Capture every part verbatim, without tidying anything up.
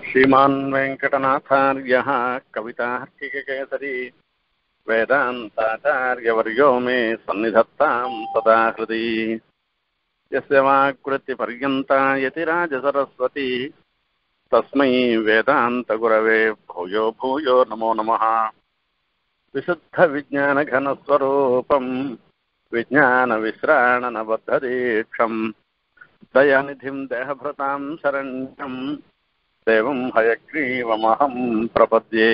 श्रीमान् वेङ्कटनाथार्यः कवितार्किककेसरी वेदान्ताचार्यवर्यो मे सन्निधत्तां सदा हृदि यस्य वाक्कृतिपर्यन्ता यतिराजसरस्वती तस्मै वेदान्तगुरवे भूयो भूयो नमो नमः। विशुद्धविज्ञानघनस्वरूपं विज्ञानविश्राणनबद्धदीक्षं दयानिधिं देहभृतां शरण्यं देवं हयग्रीवमहं प्रपद्ये।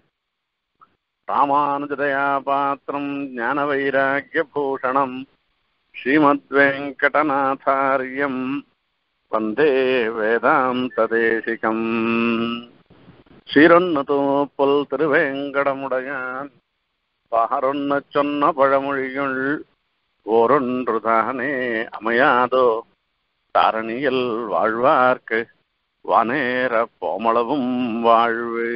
रामानुजदयापात्रं ज्ञानवैराग्यभूषणं श्रीमद्वेङ्कटनाथार्यं वन्दे वेदान्तदेशिकम्। சீரொன்னதோ பொல் திருவேங்கடமுடையான் பாரொன்ன சொன்ன பழமொழியுள் ஓரொன்று தானே அமையாதோ தாரணியில் வாழ்வார்க்கு வானேர போமளவும் வாழ்வு.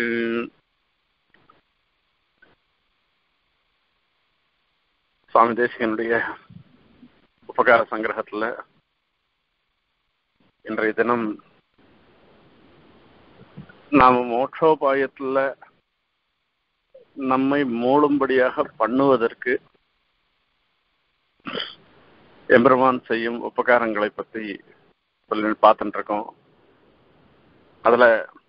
சுவாமி தேசிகனுடைய உபகார சங்கிரகத்தில் இன்றைய தினம் நாம் மோட்சோபாயத்தில் நம்மை மூடும்படியாக பண்ணுவதற்கு எம்பெருமான் செய்யும் உபகாரங்களை பற்றி சொல்லி பார்த்துட்டு இருக்கோம். அதில்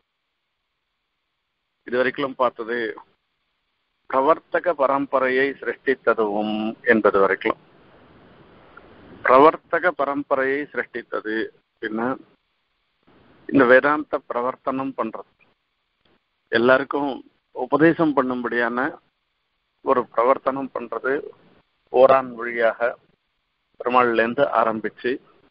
இதுவரைக்கும் பார்த்தது பிரவர்த்தக பரம்பரையை சிருஷ்டித்ததுவும் என்பது வரைக்கும். பிரவர்த்தக பரம்பரையை சிருஷ்டித்தது பின்ன இந்த வேதாந்த பிரவர்த்தனம் பண்றது, எல்லாருக்கும் உபதேசம் பண்ணும்படியான ஒரு பிரவர்த்தனம் பண்றது ஓரான் வழியாக பெருமாள்லேருந்து ஆரம்பிச்சு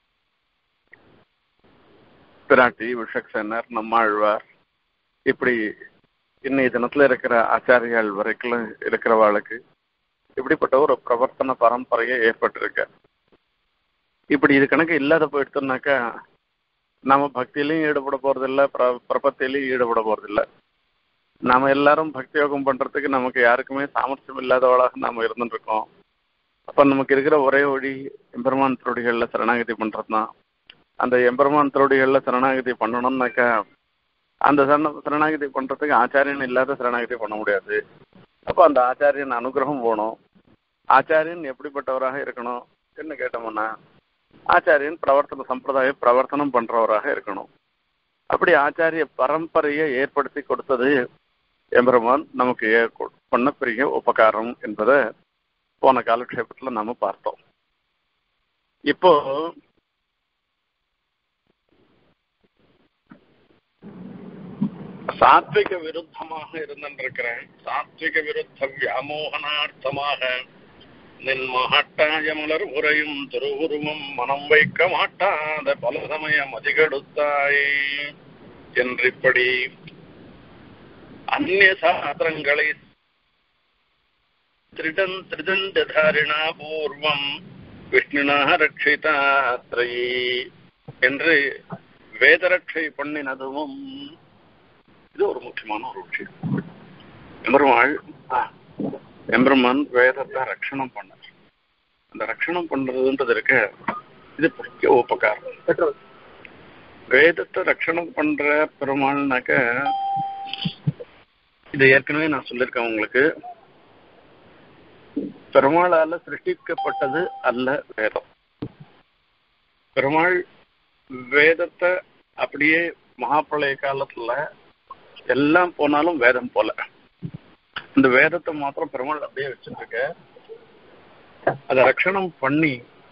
பிராட்டி, விஷக்சேனர், நம்மாழ்வார், இப்படி இன்னைய தினத்துல இருக்கிற ஆச்சாரியால் வரைக்கும் இருக்கிறவாளுக்கு இப்படிப்பட்ட ஒரு பிரவர்த்தன பரம்பரையை ஏற்பட்டிருக்க. இப்படி இது கணக்கு இல்லாத போயிடுத்தோம்னாக்கா நாம பக்தியிலையும் ஈடுபட போறதில்லை, பிர பிரபத்திலையும் ஈடுபட போறதில்லை. நாம எல்லாரும் பக்தி யோகம் பண்றதுக்கு நமக்கு யாருக்குமே சாமர்த்தியம் இல்லாதவளாக நாம இருந்துட்டு இருக்கோம். அப்ப நமக்கு இருக்கிற ஒரே வழி எம்பெருமான் திருவடிகள்ல சரணாகதி பண்றதுதான். அந்த எம்பெருமான் திருவடிகள்ல சரணாகதி பண்ணணும்னாக்கா அந்த சரண சரணாகதி பண்றதுக்கு ஆச்சாரியன் இல்லாத சரணாகதி பண்ண முடியாது. அப்போ அந்த ஆச்சாரியன் அனுகிரகம் போகணும். ஆச்சாரியன் எப்படிப்பட்டவராக இருக்கணும் என்ன கேட்டோம்னா, ஆச்சாரியன் பிரவர்த்தன சம்பிரதாய பிரவர்த்தனம் பண்றவராக இருக்கணும். அப்படி ஆச்சாரிய பரம்பரையை ஏற்படுத்தி கொடுத்தது எம்பெருமான் நமக்கு பண்ண பெரிய உபகாரம் என்பதை போன காலக்ஷேபத்தில் நாம பார்த்தோம். இப்போ சாத்விக விருத்தமாக இருந்திருக்கிறேன். சாத்விக விருத்த வியாமோகனார்த்தமாக நின் மகட்டாய மலர் உரையும் திருவுருவம் மனம் வைக்க மாட்டாத பல சமயம் அதிகெடுத்தாய் என்றிப்படி அந்நிய சாஸ்திரங்களை திரிடன் திரிதண்டதாரிணா பூர்வம் விஷ்ணுனா ரட்சிதாத்ரை என்று வேதரட்சை பண்ணினதும் இது ஒரு முக்கியமான ஒரு விஷயம். எம்பெருமாள் எம்பெருமான் வேதத்தை ரட்சணம் பண்ண, அந்த ரட்சணம் பண்றதுன்றது இருக்க இது பெரிய உபகாரம். வேதத்தை ரட்சணம் பண்ற பெருமாள்னாக்க இது ஏற்கனவே நான் சொல்லியிருக்கேன் உங்களுக்கு. பெருமாளால சிருஷ்டிக்கப்பட்டது அல்ல வேதம். பெருமாள் வேதத்தை அப்படியே மகாபிரளய காலத்துல எல்லாம் போனாலும் வேதம் போல இந்த வேதத்தை மாத்திரம் பெருமாள் அப்படியே வச்சுட்டு இருக்க. அதை ரட்சணம் பண்ணி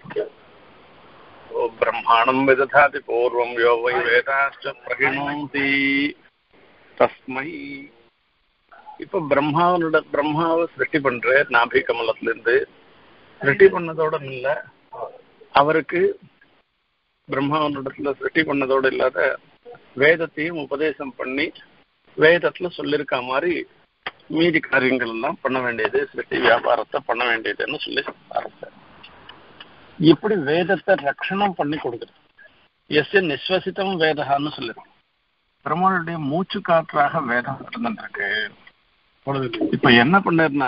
பிரம்மாண்டம் விததாதி பூர்வம் யோவை வேதாச்ச பிரகிணோதி தஸ்மை. இப்ப பிரம்மாவோட பிரம்மாவை சிருஷ்டி பண்ற நாபி கமலத்துல இருந்து சிருஷ்டி பண்ணதோட இல்ல, அவருக்கு பிரம்மாவனிடத்துல சிருஷ்டி பண்ணதோடு இல்லாத வேதத்தையும் உபதேசம் பண்ணி வேதத்துல சொல்லியிருக்க மாதிரி மீதி காரியங்கள் எல்லாம் பண்ண வேண்டியது, சிருஷ்டி வியாபாரத்தை பண்ண வேண்டியதுன்னு சொல்லி ஆரம்பிச்சார். இப்படி வேதத்தை ரட்சணம் பண்ணி கொடுக்குறது எஸ் நிஸ்வசித்தம் வேதான்னு சொல்லிடும். பெருமாளுடைய மூச்சு காற்றாக வேதம் இருந்துருக்கு. இப்ப என்ன பண்ணா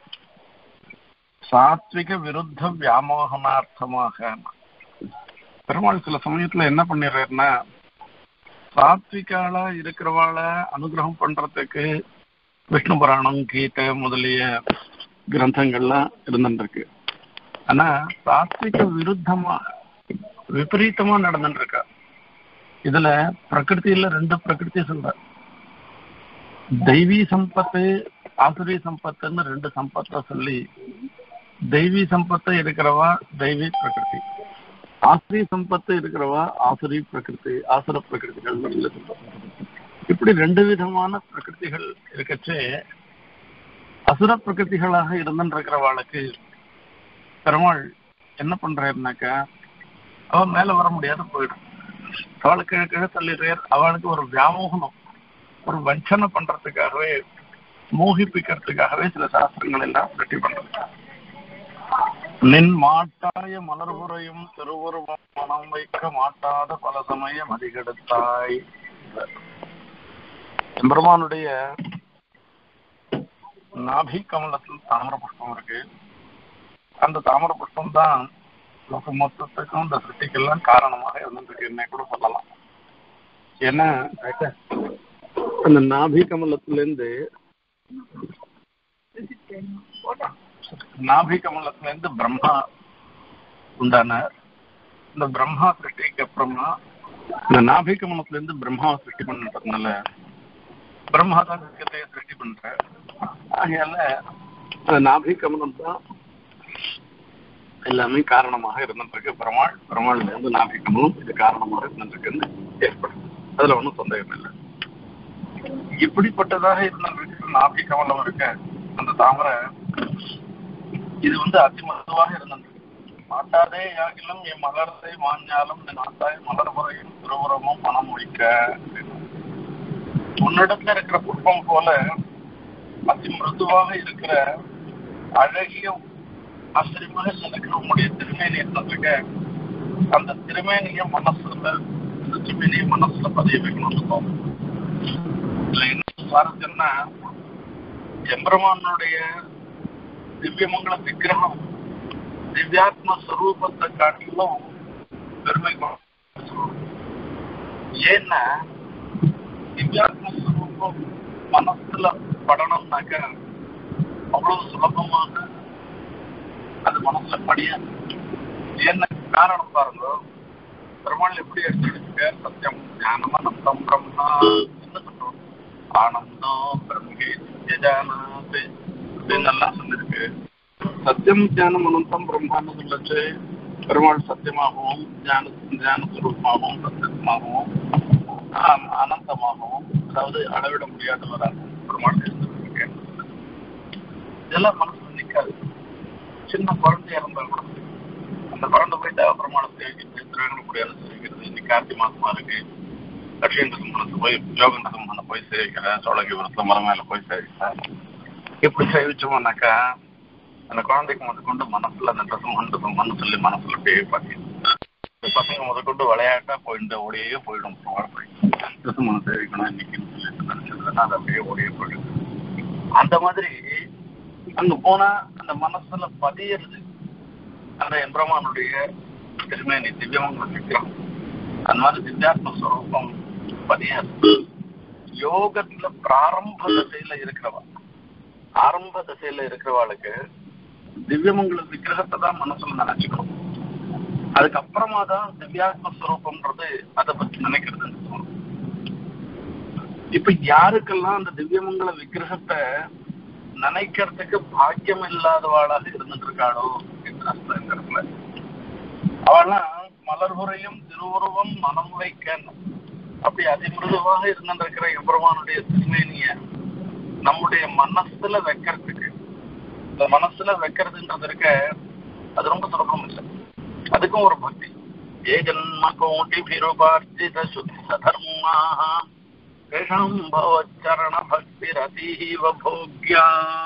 சாத்விக விருத்த வியாமோகனார்த்தமாக பெருமாள் சில சமயத்துல என்ன பண்ணிடுறாருன்னா, சாத்விகாலா இருக்கிறவாள அனுகிரகம் பண்றதுக்கு விஷ்ணு புராணம், கீதை முதலிய கிரந்தங்கள்லாம் இருந்துருக்கு. ஆனா சாத்விக விருத்தமா விபரீதமா நடந்துட்டு இருக்கா. இதுல பிரகிருதியில ரெண்டு பிரகிருதி சொல்ற, தெய்வீ சம்பத்து ஆசுரி சம்பத்துன்னு ரெண்டு சம்பத்தை சொல்லி, தெய்வீ சம்பத்து இருக்கிறவா தெய்வீ பிரகிருதி, ஆசுரி சம்பத்து இருக்கிறவா ஆசுரி பிரகிருதி, ஆசுர பிரகிருதிகள் சொல்றோம். இப்படி ரெண்டு விதமான பிரகிருதிகள் இருக்கச்சே, அசுர பிரகிருதிகளாக இருந்துருக்கிறவாளுக்கு பெருமாள் என்ன பண்றாருனாக்கா, அவன் மேல வர முடியாத போயிடும். அவளுக்கு கீழே கீழே தள்ளிடுறார். அவளுக்கு ஒரு வியாமோகனம், ஒரு வஞ்சனை பண்றதுக்காகவே, மோகிப்பிக்கிறதுக்காகவே சில சாஸ்திரங்கள் எல்லாம் வெட்டி பண்றது. நின் மாட்டாய மலர்புறையும் திருவுருவம் மனம் வைக்க மாட்டாத பல சமயம் அதிகெடுத்தாய். எம்பெருமானுடைய நாபி கமலத்தில் தாமர புஷ்பம் இருக்கு. அந்த தாமர புஷ்பம் தான் லோக மொத்தத்துக்கும் இந்த சிருஷ்டிக்கெல்லாம் காரணமாக இருந்துருக்கு என்ன கூட சொல்லலாம். ஏன்னா அந்த நாபி கமலத்திலேருந்து நாபி கமலத்திலேருந்து பிரம்மா உண்டானார். இந்த பிரம்மா சிருஷ்டிக்கு அப்புறமா இந்த நாபி கமலத்திலேருந்து பிரம்மாவை சிருஷ்டி பண்ணுறதுனால பிரம்மா தான் சிருஷ்டியை சிருஷ்டி பண்ற. ஆகையால அந்த நாபி கமலம் தான் எல்லாமே காரணமாக இருந்துருக்கு. பெருமாள் பெருமாள் இருந்து நாபி கமலம் இது காரணமாக இருந்துருக்குன்னு ஏற்படுது. அதுல ஒன்றும் சந்தேகம் இல்லை. இப்படிப்பட்டதாக இருந்திருக்கு நாபி கமலம் இருக்க அந்த தாமரை, இது வந்து அதிமதுவாக இருந்திருக்கு. மாட்டாதே யாகிலும் என் மலர்த்தை மாஞ்சாலும் நாட்டாய் மலர்புறையும் திருவுரமும் மனம் வைக்க. உன்னிடத்துல இருக்கிற புஷ்பம் போல அதி மிருதுவாக இருக்கிற அழகிய ஆச்சரியமாக இருக்கிற உங்களுடைய திருமேனி இருக்க, அந்த திருமேனிய மனசுல இந்த திருமேனிய மனசுல பதிய வைக்கணும்னு தோணும். இதுல என்ன சுவாரஸ்யம்னா, எம்பெருமானுடைய திவ்யமங்கல விக்கிரகம் திவ்யாத்ம ஸ்வரூபத்தை காட்டிலும் பெருமை. ஏன்னா திவ்யாத்ம ஸ்வரூபம் மனசுல படணும்னாக்க அவ்வளவு சுலபமாக அது மனசுல படியாது. என்ன காரணம் பாருங்க, பெருமாள் எப்படி எடுத்துக்க, சத்தியம் ஞானம் அனந்தம் பிரம்மா என்ன சொல்றோம், ஆனந்தம் பிரம்மே நித்யஜானாது அப்படின்னு எல்லாம் சொல்லிருக்கு. சத்தியம் ஞானம் அனந்தம் பிரம்மான்னு சொல்லச்சு பெருமாள் சத்தியமாகவும் ஞான ஞான சுரூபமாகவும் சத்தியமாகவும் அனந்தமாகவும், அதாவது அளவிட முடியாதவராகவும் பெருமாள் இருந்திருக்கேன். இதெல்லாம் மனசுல நிற்காது. சின்ன குழந்தையா இருந்தா கூட அந்த குழந்தை போய் தேவபெருமானத்தை சேவிக்கிறது, திருவேங்கடமுடியாத சேவிக்கிறது. இன்னைக்கு கார்த்தி மாசமா இருக்கு, லட்சுமி மனசு போய் யோகந்தம் மன போய் சேவிக்கிறேன், சோழங்கி விரத்துல மலை மேல போய் சேவிக்கிறேன். எப்படி சேவிச்சோம்னாக்கா அந்த குழந்தைக்கு முதல் கொண்டு மனசுல அந்த ட்ரெஸ் மண்டு மண்ணு சொல்லி மனசுல அப்படியே பார்த்தீங்கன்னா பசங்க முதல் கொண்டு விளையாட்டா போயிட்டு ஓடியே போயிடும். ட்ரெஸ் மன சேவிக்கணும் இன்னைக்குன்னு சொல்லிட்டு நினைச்சதுன்னா அது அப்படியே ஓடியே போயிடும். அந்த மாதிரி அங்க போனா அந்த மனசுல பதியறது அந்த எம்பெருமானுடைய திருமேனி திவ்யமங்கல விக்கிரகம். அந்த மாதிரி திவ்யாத்ம ஸ்வரூபம் பதியாது. யோகத்துல பிராரம்ப தசையில இருக்கிறவா, ஆரம்ப தசையில இருக்கிறவாளுக்கு திவ்யமங்கல விக்கிரகத்தை தான் மனசுல நினைச்சுக்கணும். அதுக்கப்புறமா தான் திவ்யாத்ம ஸ்வரூபம்ன்றது அதை பத்தி நினைக்கிறதுன்னு சொல்லணும். இப்ப யாருக்கெல்லாம் அந்த திவ்யமங்கல விக்கிரகத்தை நினைக்கிறதுக்கு பாக்கியம் இல்லாதவாளாக இருந்துட்டு இருக்காளோ என்ற அவெல்லாம் மலர்புறையும் திருவுருவம் மனம் வைக்க அப்படி அதிமிருதுவாக இருந்துருக்கிற எம்பெருமானுடைய திருமேனிய நம்முடைய மனசுல வைக்கிறதுக்கு, இந்த மனசுல வைக்கிறதுன்றது இருக்க அது ரொம்ப சுலபம் இல்லை. அதுக்கும் ஒரு பக்தி. ஏ ஜன்ம கோட்டி பிருபார்த்தித சுத்த தர்மாக சரண பக்தி ரதீவ போக்யா.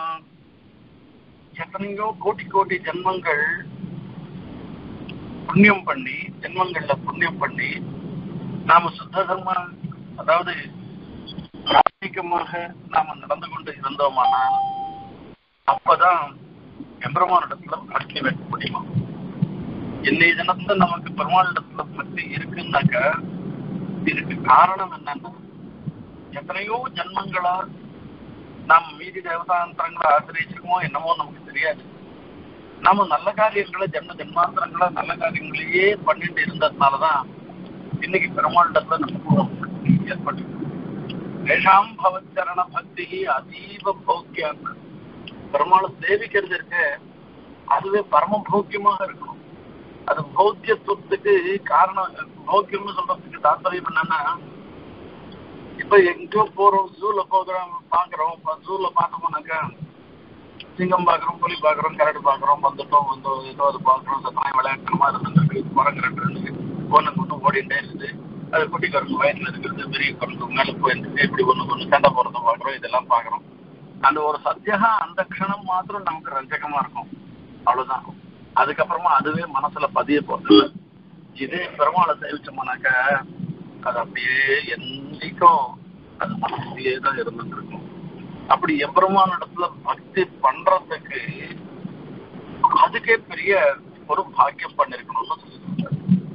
எத்தனையோ கோட்டி கோட்டி ஜென்மங்கள் புண்ணியம் பண்ணி, ஜென்மங்கள்ல புண்ணியம் பண்ணி நாம சுத்த தர்ம, அதாவது பிராத்திகமாக நாம நடந்து கொண்டு இருந்தோமானால் அப்பதான் எம்பெருமானிடத்துல பக்தி வைக்க முடியுமா. இன்னைய தினத்துல நமக்கு பெருமாளிடத்துல பக்தி இருக்குன்னாக்கா இதுக்கு காரணம் என்னன்னா எத்தனையோ ஜன்மங்களா நாம் மீதி தேவதாந்திரங்களை ஆசிரியச்சிருக்கோமோ என்னமோ நமக்கு தெரியாது. நாம நல்ல காரியங்களை ஜென்ம ஜென்மாந்திரங்களா நல்ல காரியங்களையே பண்ணிட்டு இருந்ததுனாலதான் இன்னைக்கு பெருமாளிடத்துல நமக்கு ஏற்பட்டு ஏஷாம் பவச்சரண பக்தி அதீவ பௌக்கியாங்க. பெருமாளை சேவிக்கிறது இருக்க அதுவே பரம பௌக்கியமாக இருக்கணும். அது பௌத்தியத்துவத்துக்கு காரணம். பௌக்கியம்னு சொல்றதுக்கு தாற்பயம் என்னன்னா, இப்ப எங்கேயோ போறோம், ஜூல போகிறோம் பாக்குறோம். ஜூல பார்த்தோம்னாக்கா சிங்கம் பாக்குறோம், புலி பாக்குறோம், கரடு பாக்குறோம், வந்துட்டோம் வந்து ஏதோ அது பாக்குறோம். சத்தனாய் விளையாட்டுமா இருந்துருக்கு, குரங்கு ஒண்ணு கொண்டு ஓடிட்டே இருக்குது. அது குட்டி குரங்கு வயசுல இருக்கிறது, பெரிய குரங்கு மேல போயிருக்கு, இப்படி ஒண்ணு ஒண்ணு சண்டை போறத பாக்குறோம். இதெல்லாம் பாக்குறோம். அந்த ஒரு சத்தியகா அந்த க்ஷணம் மாத்திரம் நமக்கு ரஞ்சகமா இருக்கும், அவ்வளவுதான். அதுக்கப்புறமா அதுவே மனசுல பதிய போறது. இதே பெருமாளை சேவிச்சோம்னாக்க அது அப்படியே என்னைக்கும் அது மனசுலயே தான் இருந்துட்டு இருக்கும். அப்படி எம்பெருமான இடத்துல பக்தி பண்றதுக்கு அதுக்கே பெரிய ஒரு பாக்கியம் பண்ணிருக்கணும்னு சொல்லியிருக்காங்க.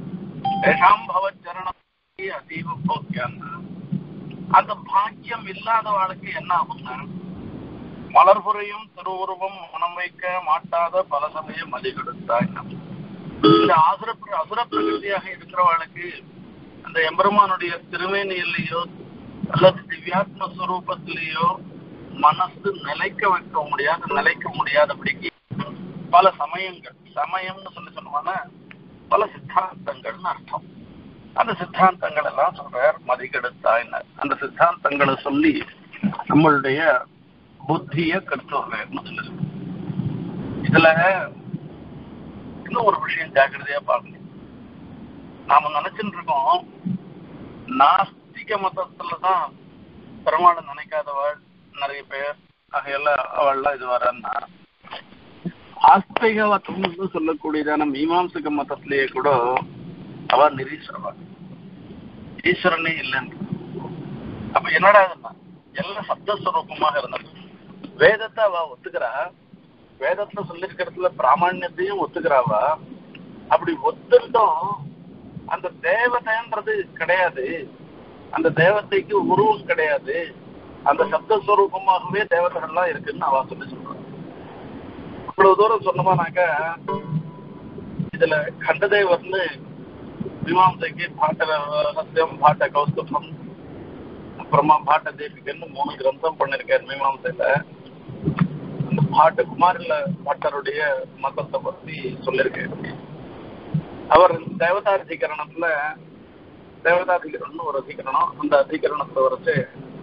அதீவ போக்கியாங்க. அந்த பாக்கியம் இல்லாத வாழ்க்கை என்ன ஆகும்னா, மலர்புறையும் திருவுருவம் மனம் வைக்க மாட்டாத பல சமயம் மதிகெடுத்தாய். இந்த அசுர அசுர பிரகிருதியாக இருக்கிறவளுக்கு அந்த எம்பெருமானுடைய திருமேனியிலேயோ அல்லது திவ்யாத்ம ஸ்வரூபத்திலேயோ மனசு நிலைக்க வைக்க முடியாது, நிலைக்க முடியாதபடிக்கு பல சமயங்கள், சமயம்னு சொல்லி சொன்னோம்னா பல சித்தாந்தங்கள்னு அர்த்தம். அந்த சித்தாந்தங்கள் எல்லாம் சொல்றார் மதிகெடுத்தாயினர். அந்த சித்தாந்தங்களை சொல்லி நம்மளுடைய புத்திய கற்றுறேன்னு சொல்லு. இதுல இன்னும் ஒரு விஷயம் ஜாக்கிரதையா பார்க்கணும். நாம நினைச்சுட்டு இருக்கோம் நாஸ்திக மதத்துலதான் பெருமாளை நினைக்காதவள் நிறைய பேர், ஆகையெல்லாம் அவள்லாம் இது வரன்னா, ஆஸ்திக மதம்னு சொல்லக்கூடியதான மீமாம்சக மதத்திலேயே கூட அவ நிரீஸ்வரவா, ஈஸ்வரனே இல்லைன்னு. அப்ப என்னடா இதுன்னா எல்லாம் சப்தஸ்வரூபமாக இருந்தது. வேதத்தை அவ ஒத்துக்கிறா, வேதத்துல சொல்லிருக்கிறதுல பிராமணியத்தையும் ஒத்துக்கிறாவா. அப்படி ஒத்துட்டோம் அந்த தேவதைன்றது கிடையாது, அந்த தேவதைக்கு உருவம் கிடையாது, அந்த சப்தஸ்வரூபமாகவே தேவதைகள்லாம் இருக்குன்னு அவ சொல்லி சொல்றான். இவ்வளவு தூரம் சொன்னோம்னாக்க இதுல கண்டதேவர்னு மீமாம்சைக்கு பாட்ட ரகசியம், பாட்ட கௌஸ்துபம், அப்புறமா பாட்ட தேபிகன்னு மூணு கிரந்தம் பண்ணிருக்காரு மீமாம்சையில. அந்த பாட்டு குமாரில பாட்டருடைய மதத்தை பத்தி சொல்லியிருக்காரு. அவர் தேவதாதிகரணத்துல தேவதாதிகரணம்னு ஒரு அதிகரணம், அந்த அதிகரணத்தை வரைச்சு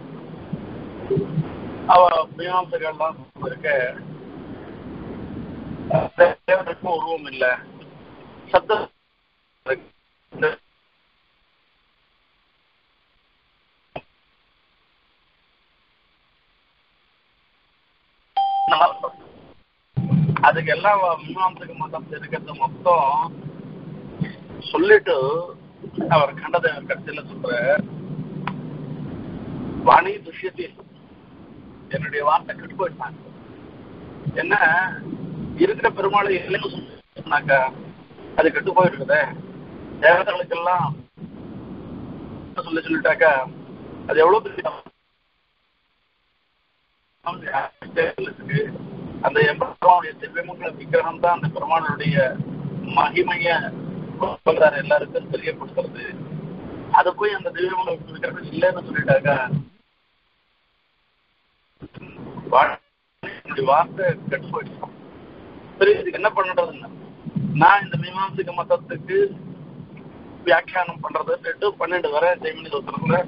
அவ மீமாம்சைகள்லாம் இருக்க தேவனுக்கும் உருவம் இல்லை, சப்த அதுக்கு எல்லாம் மீமாம்சக மதம் இருக்கிறது மொத்தம் சொல்லிட்டு அவர் கண்டதேவர் கட்சியில சொல்ற வாணி துஷ்யத்தி, என்னுடைய வார்த்தை கெட்டு போயிட்டாங்க. என்ன இருக்கிற பெருமாளை இல்லைன்னு சொன்னாக்கா அது கெட்டு போயிருக்குதே, தேவதைகளுக்கெல்லாம் சொல்லி சொல்லிட்டாக்கா அது எவ்வளவு பெரிய அந்த எம்பெருமானுடைய திவ்யமங்கல விக்கிரகம் தான் அந்த பெருமானுடைய மகிமைய எல்லாருக்கும் தெரியப்படுத்துறது. அது போய் அந்த திவ்யமங்கல விக்கிரகம் இல்லைன்னு சொல்லிட்டாக்கா என்னுடைய வார்த்தை கெட்டு போயிடுச்சு. சரி, இதுக்கு என்ன பண்றதுன்னு நான் இந்த மீமாம்சக மதத்துக்கு வியாக்கியானம் பண்றது பன்னெண்டு வரை ஜெய்மினி தோத்திரத்துல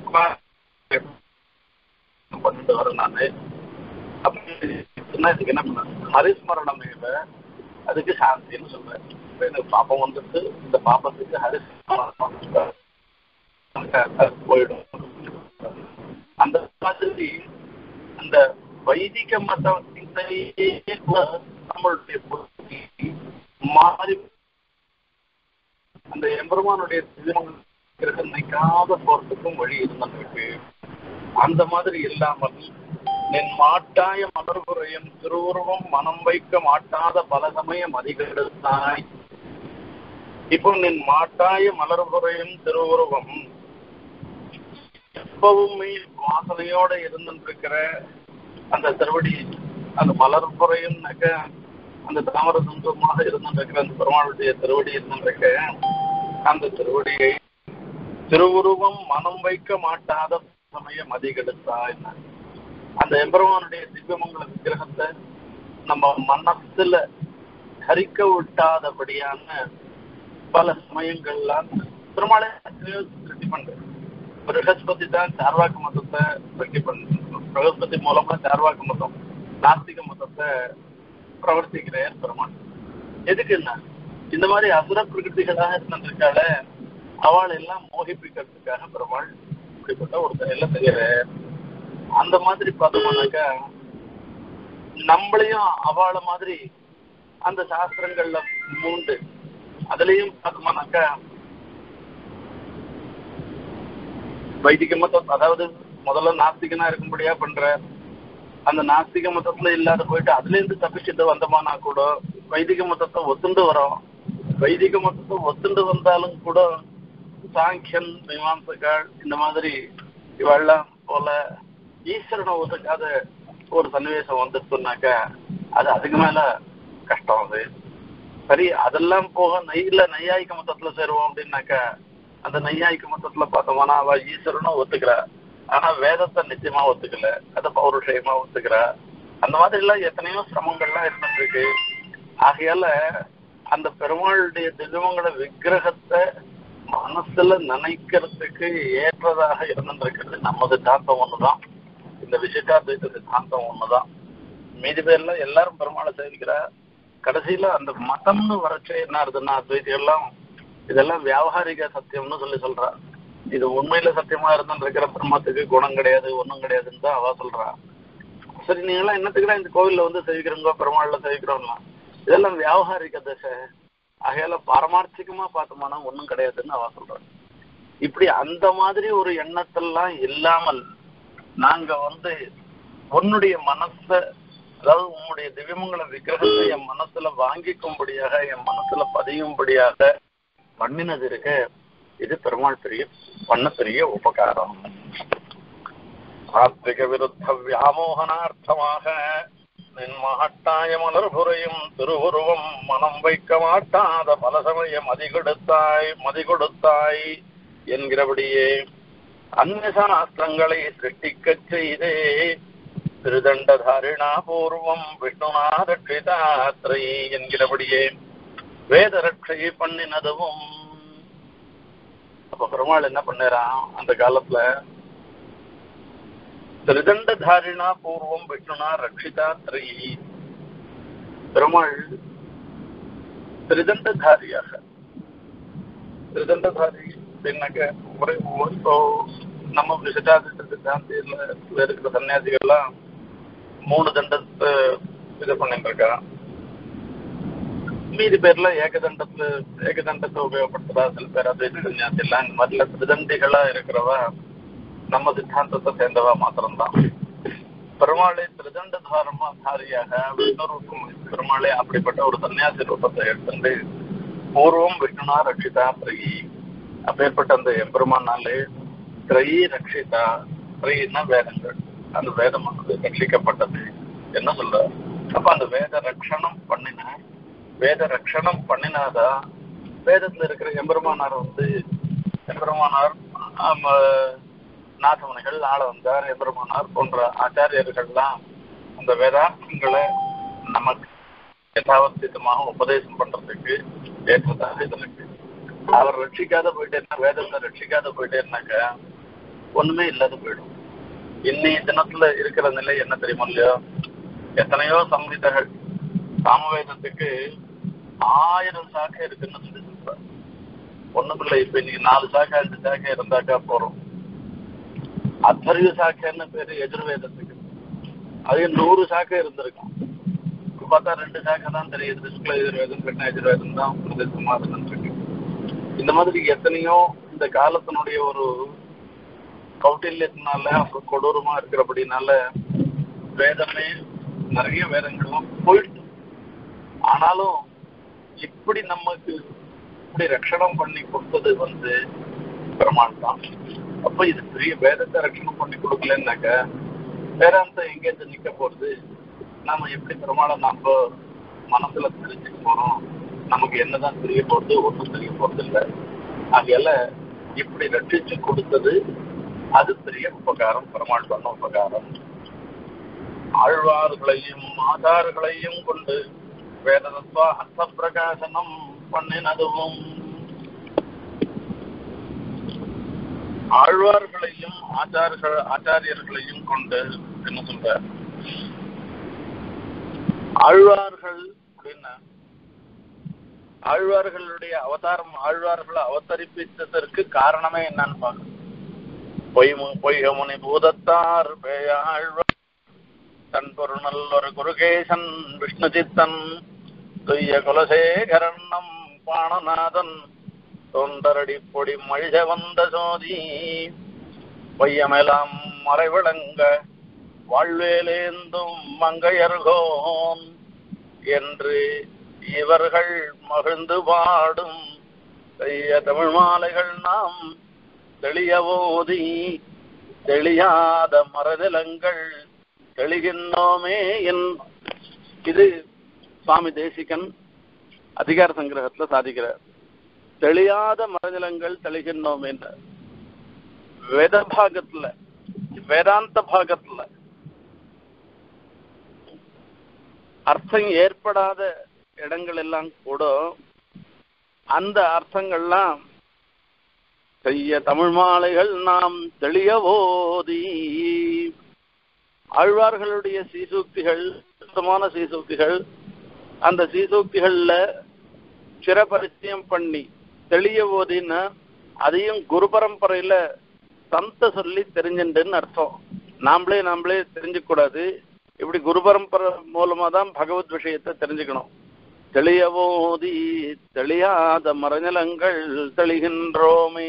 பண்ணிட்டு வரேன் நானு. இதுக்கு என்ன பண்ண ஹரிஸ்மரணம் அதுக்கு சாந்தின்னு சொல்றேன். எனக்கு பாப்பம் வந்துட்டு இந்த பாப்பத்துக்கு ஹரிஸ்மரணம் போயிடும். அந்த மாதிரி அந்த வைதிக மதத்திலேயே நம்மளுடைய புத்தி மாறி அந்த எம்பெருமானுடைய நினைக்காத போறதுக்கும் வழி இருந்திருக்கு. அந்த மாதிரி இல்லாமல் என் மாட்டாய மலர்புறையும் திருவுருவம் மனம் வைக்க மாட்டாத பல சமயம் அதிகெடுத்தாய். இப்போ நின் மாட்டாய மலர்புறையும் திருவுருவம் எப்பவுமே வாசனையோட இருந்துருக்கிற அந்த திருவடி, அந்த மலர்புறையும்னாக்க அந்த தாமர துன்பமாக இருந்துருக்கிற அந்த பெருமாளுடைய திருவடி இருந்துருக்க அந்த திருவடியை திருவுருவம் மனம் வைக்க மாட்டாத சமயம் மதிகெடுத்தா என்ன அந்த எம்பெருமானுடைய திவ்யமங்கல விக்கிரகத்தை நம்ம மனசுல ஹரிக்க விட்டாதபடியான பல சமயங்கள்லாம் பெருமாளை சிருஷ்டி பண்ற பிரகஸ்பதி தான் சார்வாக்கு மதத்தை சிருஷ்டி பண்ற பிரகஸ்பதி மூலமா சார்வாக்கு மதம் நாஸ்திக மதத்தை பிரவர்த்திக்கிறார் பெருமாள். எதுக்குன்னா இந்த மாதிரி அசுர பிரகிருதிகளாக இருந்திருக்கால அவள் எல்லாம் மோகிப்பிக்கிறதுக்காக பெருமாள் இப்படிப்பட்ட ஒரு செயல செய்யற. அந்த மாதிரி பார்த்தோம்னாக்கா நம்மளையும் அவளை மாதிரி அந்த சாஸ்திரங்கள்ல மூண்டு அதுலயும் பார்த்தோம்னாக்கா வைதிக மதம், அதாவது முதல்ல நாஸ்திகனா இருக்கும்படியா பண்ற அந்த நாஸ்திக மதத்துல இல்லாத போயிட்டு அதுல இருந்து தப்பிச்சுட்டு வந்தோமானா கூட வைதிக மதத்தை ஒத்துண்டு வரோம். வைதிக மதத்தை ஒத்துண்டு வந்தாலும் கூட சாங்கியன் மீமாம்சகாள் இந்த மாதிரி இவெல்லாம் போல ஈஸ்வரனை ஒதுக்காத ஒரு சன்னிவேசம் வந்துருச்சுனாக்கா அது அதுக்கு மேல கஷ்டம். அது சரி, அதெல்லாம் போக நெய்ல நையாயிக்க மொத்தத்துல சேருவோம் அப்படின்னாக்கா அந்த நையாயிக்க மொத்தத்துல பார்த்தோம்னா அவ ஈஸ்வரனும் ஒத்துக்கிறா, ஆனா வேதத்தை நிச்சயமா ஒத்துக்கல, அதை பௌருஷயமா ஒத்துக்கிறா. அந்த மாதிரி எல்லாம் எத்தனையோ சிரமங்கள்லாம் இருந்துருக்கு. ஆகையால அந்த பெருமாளுடைய திவ்யமங்கல விக்கிரகத்தை மனசுல நினைக்கிறதுக்கு ஏற்றதாக இருந்துருக்கிறது நம்ம சித்தாந்தம் ஒண்ணுதான், இந்த விசிஷ்டாத்வைத சித்தாந்தம் ஒண்ணுதான். மீதி பேர்ல எல்லாரும் பெருமாளை சேவிக்கிறா. கடைசியில அந்த மதம்னு வரைச்சே என்ன ஆகுதுன்னா அத்வைதிகள்லாம் இதெல்லாம் வியாபாரிக சத்தியம்னு சொல்லி சொல்றா. இது உண்மையில சத்தியமா இருந்துட்டு இருக்கிற பிரம்மத்துக்கு குணம் கிடையாது, ஒன்றும் கிடையாதுன்னு தான் அவ சொல்றா. சரி, நீங்களாம் என்னத்துக்குதான் இந்த கோவில்ல வந்து சேவிக்கிறோங்க, பெருமாள்ல சேவிக்கிறோம்னா இதெல்லாம் வியாபாரிக தசை, ஆகையால பாரமார்த்திகமா பார்த்தோம்னா ஒன்றும் கிடையாதுன்னு அவ சொல்றான். இப்படி அந்த மாதிரி ஒரு எண்ணத்தெல்லாம் இல்லாமல் நாங்க வந்து உன்னுடைய மனச, அதாவது உன்னுடைய திவ்யமங்கல விக்கிரகத்தை என் மனசுல வாங்கிக்கும்படியாக என் மனசுல பதியும்படியாக பண்ணினது இருக்க, இது பெருமாள் பெரிய பண்ண பெரிய உபகாரம். சாத்விக விருத்த வியாமோகனார்த்தமாக நின் மகட்டாய மலர்புரையும் திருவுருவம் மனம் வைக்க மாட்டாத பல சமயம் மதிகொடுத்தாய் மதிகொடுத்தாய் என்கிறபடியே அந்நிய சாஸ்திரங்களை சிருஷ்டிக்க செய்தே திருதண்டதாரிணா பூர்வம் விஷ்ணுனா ரட்சிதாத்ரை என்கிறபடியே வேத ரட்சையை பண்ணினதும். அப்ப பெருமாள் என்ன பண்ணாராம் அந்த காலத்துல, திருதண்டதாரிணா பூர்வம் விஷ்ணுனா ரட்சிதாத்ரை, பெருமாள் திருதண்டதாரியாக, திருதண்டதாரி அப்படின்னாக்க ஒரே இப்போ நம்ம விசிஷ்டாத்வைத சித்தாந்தியில இருக்கிற சன்னியாசிகள்லாம் மூணு தண்டத்தை இது பண்ணிட்டு இருக்கான். மீதி பேர்ல ஏகதண்டத்துல ஏகதண்டத்தை உபயோகப்படுத்துறா. சில பேர் அத்வைத சன்னியாசி எல்லாம் இந்த மாதிரில திருதண்டிகளா இருக்கிறவா நம்ம சித்தாந்தத்தை சேர்ந்தவா மாத்திரம்தான். பெருமாளை திருதண்டதாரமா தாரியாக விஷ்ணுருக்கும் பெருமாளை அப்படிப்பட்ட ஒரு சன்னியாசி ரூபத்தை எடுத்துட்டு பூர்வம் விஷ்ணுனா ரட்சிதா திரையி, அப்பேற்பட்ட அந்த எம்பெருமானாலே திரையி ரட்சிதா, திரையின்னா வேதங்கள், அந்த வேதமானது ரட்சிக்கப்பட்டது என்ன சொல்ற. அப்ப அந்த வேத ரட்சணம் பண்ணின வேத ரட்சணம் பண்ணினாதான் வேதத்துல இருக்கிற எம்பெருமானார் வந்து எம்பெருமானார் நாதமுனிகள் ஆள வந்தார், எம்பெருமானார் போன்ற ஆச்சாரியர்கள்லாம் அந்த வேதாந்தங்களை நமக்கு யதாவர்த்திதமாக உபதேசம் பண்றதுக்கு ஏற்றதாக இது இருக்கு. அவர் ரட்சிக்காத போயிட்டேன்னா, வேதத்தை ரட்சிக்காத போயிட்டேன்னாக்க ஒண்ணுமே இல்லாத போயிடும். இன்னைய தினத்துல இருக்கிற நிலை என்ன தெரியுமா இல்லையோ, எத்தனையோ சம்ஹிதகள் சாமவேதத்துக்கு ஆயிரம் சாக்கை இருக்குன்னு சொல்லி சொல்றாரு. ஒண்ணுக்குள்ள இப்ப இன்னைக்கு நாலு சாக்கை அஞ்சு சாக்கை இருந்தாக்கா போறோம். அத்தர்வ சாக்கைன்னு பேரு எஜுர்வேதத்துக்கு, அது நூறு சாக்கை இருந்திருக்கும். பார்த்தா ரெண்டு சாக்கை தான் தெரியுது, சுக்ல எஜுர்வேதம் கிருஷ்ண எஜுர்வேதம் தான் பிரதேசமா இருந்துருக்கு. இந்த மாதிரி எத்தனையோ இந்த காலத்தினுடைய ஒரு கௌட்டில்யத்தினால அப்புறம் கொடூரமா இருக்கிறபடினால வேதமே நிறைய வேதங்கள்லாம் போயிட்டு, ஆனாலும் இப்படி நமக்கு இப்படி ரட்சணம் பண்ணி கொடுத்தது வந்து பெருமாள் தான். அப்ப இது பெரிய வேதத்தை ரட்சணம் பண்ணி கொடுக்கலன்னாக்க வேதாந்தம் எங்கேருந்து நிக்க போறது? நாம எப்படி பெருமாளை நாம மனசுல தெரிஞ்சுக்க போறோம்? நமக்கு என்னதான் தெரிய போறது? ஒன்றும் தெரிய போறது இல்லை. ஆகையால இப்படி ரட்சிச்சு கொடுத்தது அது பெரிய உபகாரம், பெருமாள் பண்ண உபகாரம். ஆழ்வார்களையும் ஆதார்களையும் கொண்டு வேததத்வ அர்த்த பிரகாசனம் பண்ணினதுவும், ஆழ்வார்களையும் ஆச்சார்கள் ஆச்சாரியர்களையும் கொண்டு என்ன சொல்ற? ஆழ்வார்கள் அப்படின்னா ஆழ்வார்களுடைய அவதாரம், ஆழ்வார்களை அவதரிப்பித்ததற்கு காரணமே என்னன்னு பார்க்க, பொய்மு பொய்கமுனி பூதத்தார் பேயாழ்வார் தன் பொருணல் ஒரு குருகேசன் விஷ்ணு சித்தன் துய்ய குலசேகரண்ணம் பாணநாதன் தொண்டரடி பொடி மழிச வந்த சோதி பொய்யமெல்லாம் மறைவிளங்க வாழ்வேலேந்தும் மங்கையர்கோன் என்று இவர்கள் மகிழ்ந்து பாடும் செய்ய தமிழ் மாலைகள் நாம் தெளியவோதி தெளியாத மரநிலங்கள் தெளிகின்றோமே என். இது சுவாமி தேசிகன் அதிகார சங்கிரகத்துல சாதிக்கிறார். தெளியாத மரநிலங்கள் தெளிகின்றோம் என்ற வேத பாகத்துல, வேதாந்த பாகத்துல அர்த்தம் ஏற்படாத இடங்கள் எல்லாம் கூட அந்த அர்த்தங்கள்லாம் செய்ய தமிழ் மாலைகள் நாம் தெளியவோதி, ஆழ்வார்களுடைய சீசூக்திகள், சுத்தமான சீசூக்திகள், அந்த சீசூக்திகள்ல சிறபரிச்சயம் பண்ணி தெளிய ஓதின்னா அதையும் குரு பரம்பரையில சந்த சொல்லி தெரிஞ்சுன்னு அர்த்தம். நாமளே நாமளே தெரிஞ்சுக்க கூடாது. இப்படி குரு பரம்பரை மூலமா தான் பகவத் விஷயத்தை தெரிஞ்சுக்கணும். தெளியவோதி தெளியாத மரநிலங்கள் தெளிகின்றோமே.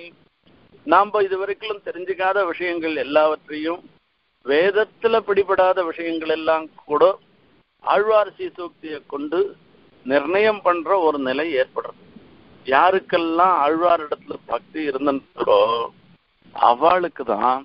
நாம இதுவரைக்கும் தெரிஞ்சுக்காத விஷயங்கள் எல்லாவற்றையும், வேதத்துல பிடிபடாத விஷயங்கள் எல்லாம் கூட ஆழ்வார் சீசூக்தியை கொண்டு நிர்ணயம் பண்ற ஒரு நிலை ஏற்படுறது. யாருக்கெல்லாம் ஆழ்வார் இடத்துல பக்தி இருந்தோ அவளுக்கு தான்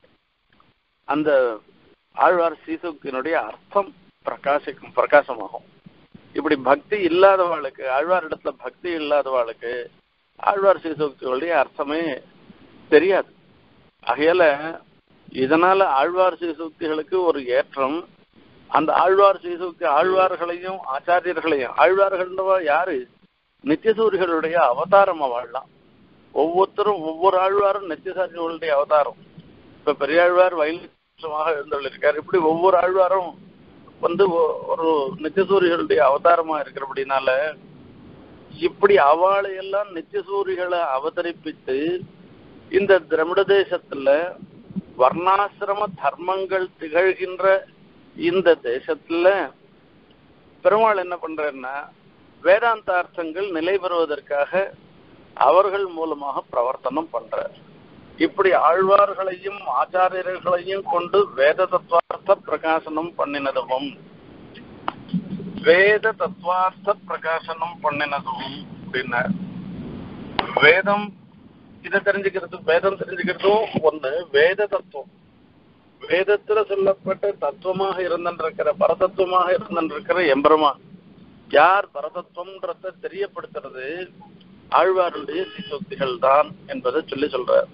அந்த ஆழ்வார் சீசூக்தியினுடைய அர்த்தம் பிரகாசிக்கும், பிரகாசமாகும். இப்படி பக்தி இல்லாதவாளுக்கு, ஆழ்வார் இடத்துல பக்தி இல்லாதவாளுக்கு ஆழ்வார் சீசூக்திகளுடைய அர்த்தமே தெரியாது. ஆகையால இதனால ஆழ்வார் சீசூக்திகளுக்கு ஒரு ஏற்றம். அந்த ஆழ்வார் சீசூக்தி ஆழ்வார்களையும் ஆச்சாரியர்களையும், ஆழ்வார்கள்ன்றவா யாரு? நித்தியசூரிகளுடைய அவதாரம் வாழலாம். ஒவ்வொருத்தரும் ஒவ்வொரு ஆழ்வாரும் நித்தியசூரிகளுடைய அவதாரம். இப்ப பெரியாழ்வார் வைலட்சமாக எழுந்துள்ளிருக்கார். இப்படி ஒவ்வொரு ஆழ்வாரும் வந்து ஒரு நித்தியசூரிகளுடைய அவதாரமா இருக்கிறபடினால இப்படி அவளையெல்லாம் நித்தியசூரிகளை அவதரிப்பித்து இந்த திரமிட தேசத்துல வர்ணாசிரம தர்மங்கள் திகழ்கின்ற இந்த தேசத்துல பெருமாள் என்ன பண்றன்னா வேதாந்த அர்த்தங்கள் நிலை பெறுவதற்காக அவர்கள் மூலமாக பிரவர்த்தனம் பண்றார். இப்படி ஆழ்வார்களையும் ஆச்சாரியர்களையும் கொண்டு வேத தத்வார்த்த பிரகாசனம் பண்ணினதும், வேத தத்வார்த்த பிரகாசனம் பண்ணினதும் அப்படின்னா வேதம் இதை தெரிஞ்சுக்கிறது, வேதம் தெரிஞ்சுக்கிறதும் ஒண்ணு. வேத தத்துவம், வேதத்துல சொல்லப்பட்ட தத்துவமாக இருந்திருக்கிற, பரதத்துவமாக இருந்திருக்கிற எம்பெருமான் யார், பரதத்துவம்ன்றத தெரியப்படுத்துறது ஆழ்வாருடைய சீசூக்திகள் தான் என்பதை சொல்லி சொல்றார்.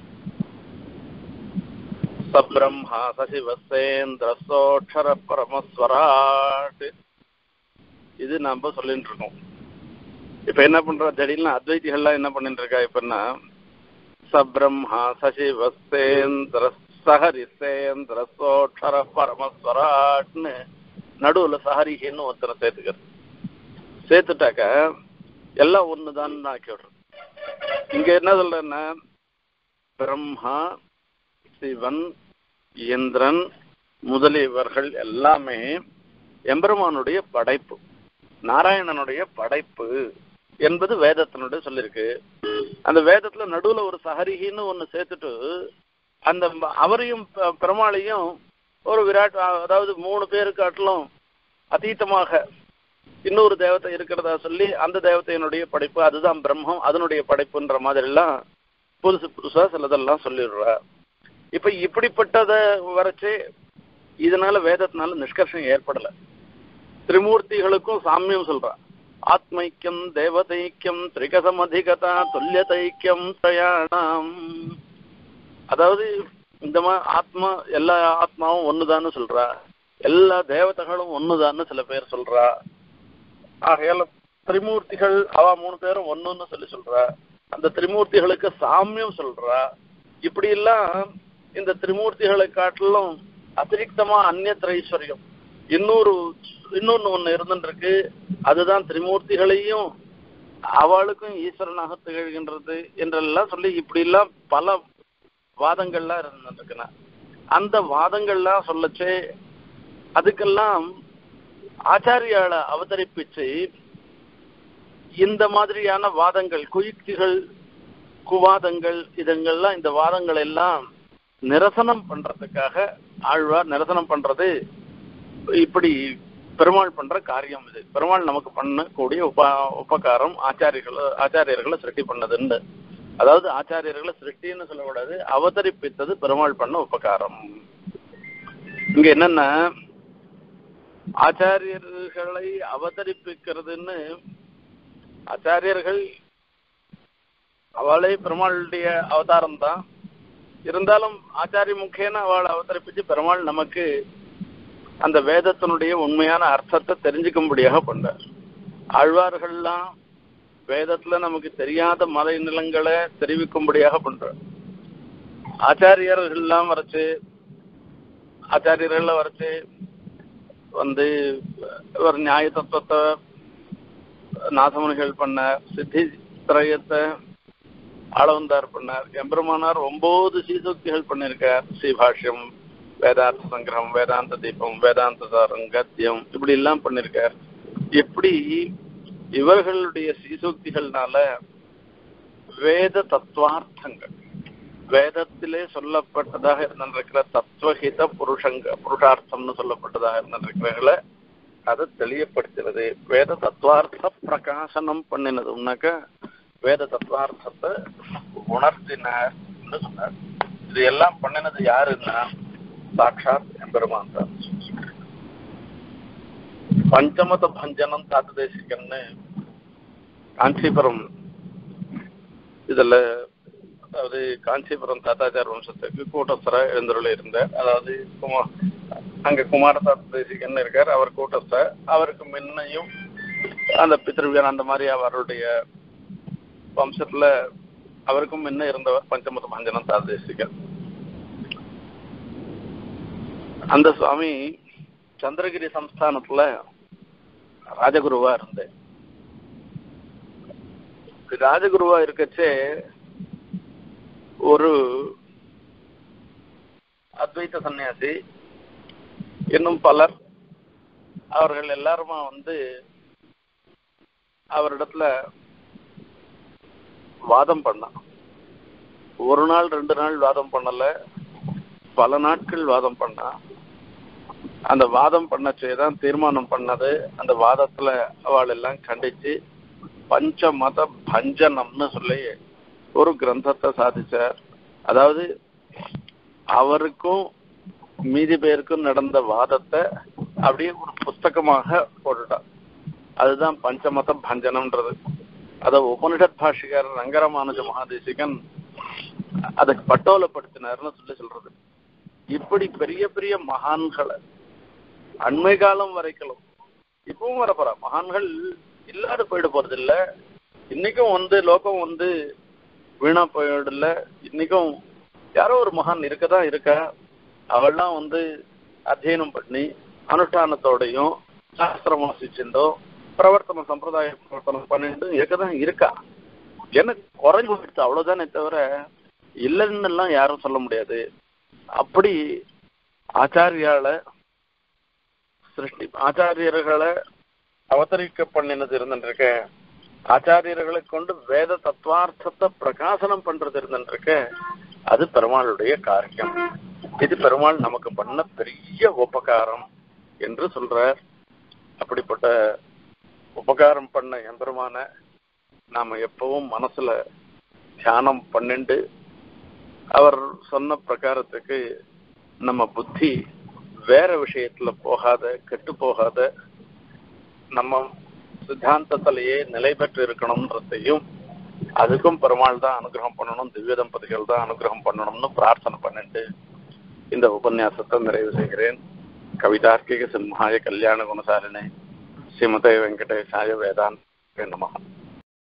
சப்ரம்ஹா சசிவசேந்திர சோட்சர பரமஸ்வராட், இது நாம சொல்லிட்டு இருக்கோம். இப்ப என்ன பண்ற, திடீர்னு அத்வைதிகள்லாம் என்ன பண்ணிட்டு இருக்கா இப்பன்னா, சப்ரம்ஹா சசிவசேந்திர சஹரிசேந்திர சோட்சர பரமஸ்வராட்னு நடுவுல சஹரின்னு ஒருத்தனை சேர்த்துக்கிறது. சேர்த்துட்டாக்க எல்லாம் ஒண்ணுதான் ஆக்கி விடுறது. இங்க என்ன சொல்றேன்னா, பிரம்மா, சிவன், இந்திரன் முதலியவர்கள் எல்லாமே எம்பெருமானுடைய படைப்பு, நாராயணனுடைய படைப்பு என்பது வேதத்தினுடைய சொல்லியிருக்கு. அந்த வேதத்துல நடுவுல ஒரு சஹரிகின்னு ஒண்ணு சேர்த்துட்டு அந்த அவரையும் பெருமாளையும் ஒரு விராட், அதாவது மூணு பேரு காட்டிலும் அதீதமாக இன்னொரு தேவத்தை இருக்கிறதா சொல்லி அந்த தேவத்தையினுடைய படைப்பு அதுதான் பிரம்மம் அதனுடைய படைப்புன்ற மாதிரி எல்லாம் புதுசு புதுசா சிலதெல்லாம் சொல்லிடுறா. இப்ப இப்படிப்பட்டதை வரைச்சு இதனால வேதத்தினால நிஷ்கர்ஷம் ஏற்படல. திரிமூர்த்திகளுக்கும் சாமியம் சொல்றா. ஆத்மைக்கியம் தேவதைக்கியம் திரிகசமதிகதா துல்லியதைக்கியம் பிரயாணம். அதாவது இந்த மாதிரி ஆத்மா எல்லா ஆத்மாவும் ஒண்ணுதான்னு சொல்றா, எல்லா தேவதைகளும் ஒண்ணுதான்னு சில பேர் சொல்றா. ஆகையால திரிமூர்த்திகள் அவ மூணு பேரும் ஒண்ணுன்னு சொல்லி சொல்றா. அந்த திரிமூர்த்திகளுக்கு சாமியம் சொல்றா. இப்படி எல்லாம் இந்த திரிமூர்த்திகளை காட்டிலும் அதிரிக்தமா அந்நியத்திரைஸ்வரியம் இன்னொரு இன்னொன்னு ஒண்ணு இருந்துட்டு இருக்கு. அதுதான் திரிமூர்த்திகளையும் அவளுக்கும் ஈஸ்வரனாக திகழ்கின்றது என்றெல்லாம் சொல்லி இப்படி எல்லாம் பல வாதங்கள்லாம் இருந்துருக்குன்னா அந்த வாதங்கள்லாம் சொல்லச்சு அதுக்கெல்லாம் ஆச்சாரியால அவதரிப்பிச்சு இந்த மாதிரியான வாதங்கள் குயுக்திகள் குவாதங்கள் இதுங்கெல்லாம் இந்த வாதங்கள் எல்லாம் நிரசனம் பண்றதுக்காக ஆழ்வார் நிரசனம் பண்றது இப்படி பெருமாள் பண்ற காரியம். இது பெருமாள் நமக்கு பண்ணக்கூடிய உப உபகாரம் ஆச்சாரியர்கள் ஆச்சாரியர்களை சிருஷ்டி பண்ணதுன்னு. அதாவது ஆச்சாரியர்களை சிருஷ்டின்னு சொல்லக்கூடாது, அவதரிப்பித்தது பெருமாள் பண்ண உபகாரம். இங்க என்னன்னா ஆச்சாரியர்களை அவதரிப்பிக்கிறதுன்னு ஆச்சாரியர்கள் அவளே பெருமாளுடைய அவதாரம் தான் இருந்தாலும் ஆச்சாரிய முக்கியன அவளை அவதரிப்பிச்சு பெருமாள் நமக்கு அந்த வேதத்தினுடைய உண்மையான அர்த்தத்தை தெரிஞ்சுக்கும்படியாக பண்றார். ஆழ்வார்கள்லாம் வேதத்துல நமக்கு தெரியாத மலை நிலங்களை தெரிவிக்கும்படியாக பண்றார். ஆச்சாரியர்கள்லாம் வரைச்சு ஆச்சாரியர்கள் வரைச்சு வந்து ஒரு நியாய தத்துவத்தை நாசமுனிகள் பண்ணார், சித்தி திரயத்தை ஆளவந்தார் பண்ணார், எம்பெருமானார் ஒன்பது சீசோக்திகள் பண்ணியிருக்கார். ஸ்ரீபாஷ்யம், வேதார்த்த சங்கிரகம், வேதாந்த தீபம், வேதாந்த சாரம், கத்தியம் இப்படி எல்லாம் பண்ணியிருக்கார். எப்படி இவர்களுடைய சீசோக்திகள்னால வேத தத்துவார்த்தங்கள் வேதத்திலே சொல்லப்பட்டதாக இருந்திருக்கிற தத்துவஹித புருஷங்க புருஷார்த்தம்னு சொல்லப்பட்டதாக இருந்திருக்கிறவர்களை அதை தெளியப்படுத்துறது. வேத தத்துவார்த்த பிரகாசனம் பண்ணினதுனாக்க வேத தத்துவார்த்தத்தை உணர்த்தினார் என்று சொன்னார். இது எல்லாம் பண்ணினது யாருன்னா சாட்சாத் எம்பெருமான் தான். பஞ்சமத பஞ்சனம் தாத்ததேசிகன்னு காஞ்சிபுரம் இதுல அதாவது காஞ்சிபுரம் தாத்தாச்சார வம்சத்துக்கு கூட்டஸ்தரா எழுந்தருள இருந்தார். அதாவது குமார் அங்க குமார தாத்ததேசிகன்னு இருக்கார், அவர் கூட்டஸ்தர். அவருக்கு முன்னையும் அந்த பித்ருவியன் அந்த மாதிரி அவருடைய வம்சத்துல அவருக்கும் முன்ன இருந்தவர் பஞ்சமத பஞ்சனம் தாத்ததேசிகன். அந்த சுவாமி சந்திரகிரி சம்ஸ்தானத்துல ராஜகுருவா இருந்தேன். ராஜகுருவா இருக்கச்சே ஒரு அத்வைத சன்னியாசி இன்னும் பலர் அவர்கள் எல்லாருமா வந்து அவரிடத்துல வாதம் பண்ணான். ஒரு நாள் ரெண்டு நாள் வாதம் பண்ணல, பல நாட்கள் வாதம் பண்ணா. அந்த வாதம் பண்ணச்சேதான் தீர்மானம் பண்ணது. அந்த வாதத்துல அவள் எல்லாம் கண்டிச்சு பஞ்சமத பஞ்சனம்னு சொல்லி ஒரு கிரந்தத்தை சாதிச்சார். அதாவது அவருக்கும் மீதி பேருக்கும் நடந்த வாதத்தை அப்படியே ஒரு புஸ்தகமாக போட்டுட்டார். அதுதான் பஞ்சமத பஞ்சனம்ன்றது. அத உபனிஷத் பாஷிகாரர் ரங்கராமானுஜ மகாதேசிகன் அதை பட்டோலப்படுத்தினார்னு சொல்லி சொல்றது. இப்படி பெரிய பெரிய மகான்களை அண்மை காலம் வரைக்கும் இப்பவும் வரப்போற மகான்கள் இல்லாத போயிட போறது இல்ல. இன்னைக்கும் வந்து லோகம் வந்து வீணா போயிடல. இன்னைக்கும் யாரோ ஒரு மகான் இருக்கதான் இருக்கா. அவள்லாம் வந்து அத்தியனம் பண்ணி அனுஷ்டானத்தோடையும் சாஸ்திரம் வாசிச்சுட்டோ பிரவர்த்தன சம்பிரதாய பிரவர்த்தனம் பண்ணிட்டு இருக்கதான் இருக்கா. எனக்கு குறைஞ்சு போயிடுச்சு அவ்வளவுதானே தவிர இல்லைன்னு எல்லாம் யாரும் சொல்ல முடியாது. அப்படி ஆச்சாரியால சிருஷ்டி ஆச்சாரியர்களை அவதரிக்க பண்ணினது இருந்துருக்க, ஆச்சாரியர்களை கொண்டு வேத தத்துவார்த்தத்தை பிரகாசனம் பண்றது இருந்துருக்க, அது பெருமாளுடைய காரியம். இது பெருமாள் நமக்கு பண்ண பெரிய உபகாரம் என்று சொல்றார். அப்படிப்பட்ட உபகாரம் பண்ண எம்பெருமான நாம எப்பவும் மனசுல தியானம் பண்ணிண்டு அவர் சொன்ன பிரகாரத்துக்கு நம்ம புத்தி வேற விஷயத்துல போகாத கெட்டு போகாத நம்ம சித்தாந்தத்திலேயே நிலை பெற்று இருக்கணும்ன்றதையும் அதுக்கும் பெருமாள் தான் அனுகிரகம் பண்ணணும், திவ்ய தம்பதிகள் தான் அனுகிரகம் பண்ணணும்னு பிரார்த்தனை பண்ணிட்டு இந்த உபன்யாசத்தை நிறைவு செய்கிறேன். கவிதார்க்கிக சிம்ஹாய கல்யாண குணசாலினே ஸ்ரீமதே வெங்கடேசாய வேதாந்த நமஹ.